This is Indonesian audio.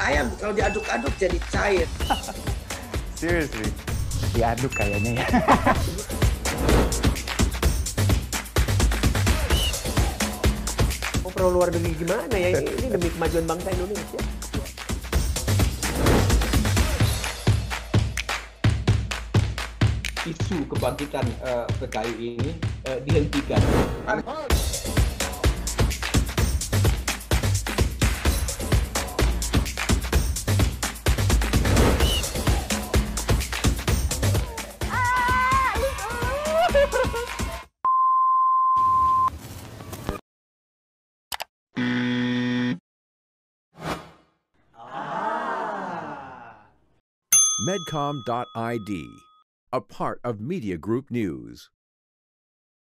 ayam kalau diaduk-aduk jadi cair. Seriously, diaduk kayaknya ya. Mau pro luar negeri gimana ya? Ini demi kemajuan bangsa Indonesia. Isu kebangkitan PKI ini dihentikan. Medcom.id, a part of Media Group News.